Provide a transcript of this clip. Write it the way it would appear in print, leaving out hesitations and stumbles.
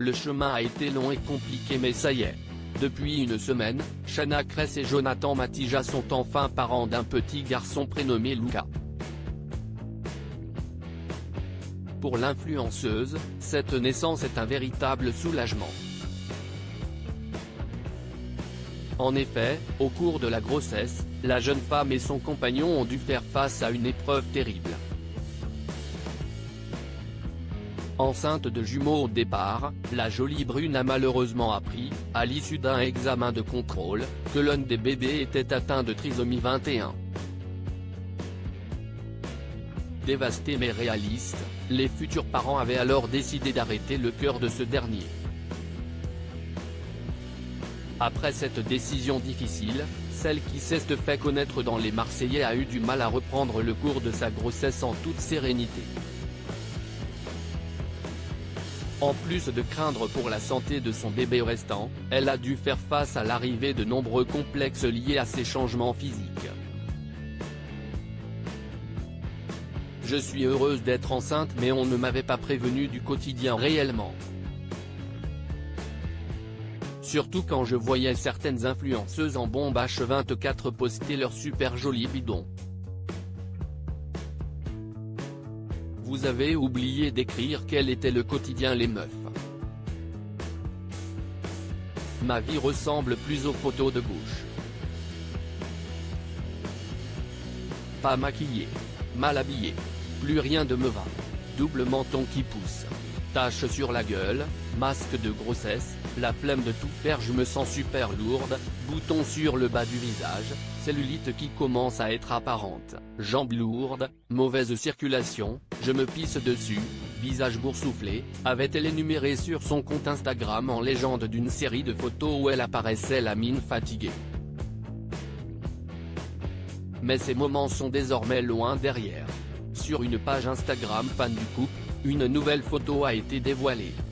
Le chemin a été long et compliqué mais ça y est. Depuis une semaine, Shanna Kress et Jonathan Matija sont enfin parents d'un petit garçon prénommé Luca. Pour l'influenceuse, cette naissance est un véritable soulagement. En effet, au cours de la grossesse, la jeune femme et son compagnon ont dû faire face à une épreuve terrible. Enceinte de jumeaux au départ, la jolie brune a malheureusement appris, à l'issue d'un examen de contrôle, que l'un des bébés était atteint de trisomie 21. Dévastés mais réalistes, les futurs parents avaient alors décidé d'arrêter le cœur de ce dernier. Après cette décision difficile, celle qui s'est fait connaître dans les Marseillais a eu du mal à reprendre le cours de sa grossesse en toute sérénité. En plus de craindre pour la santé de son bébé restant, elle a dû faire face à l'arrivée de nombreux complexes liés à ces changements physiques. Je suis heureuse d'être enceinte mais on ne m'avait pas prévenu du quotidien réellement. Surtout quand je voyais certaines influenceuses en bombe H24 poster leurs super jolis bidons. Vous avez oublié d'écrire quel était le quotidien les meufs. Ma vie ressemble plus aux photos de gauche. Pas maquillée. Mal habillée. Plus rien de me va. Double menton qui pousse. Taches sur la gueule, masque de grossesse, la flemme de tout faire, je me sens super lourde, boutons sur le bas du visage, cellulite qui commence à être apparente, jambes lourdes, mauvaise circulation, je me pisse dessus, visage boursouflé, avait-elle énuméré sur son compte Instagram en légende d'une série de photos où elle apparaissait la mine fatiguée. Mais ces moments sont désormais loin derrière. Sur une page Instagram fan du couple, une nouvelle photo a été dévoilée.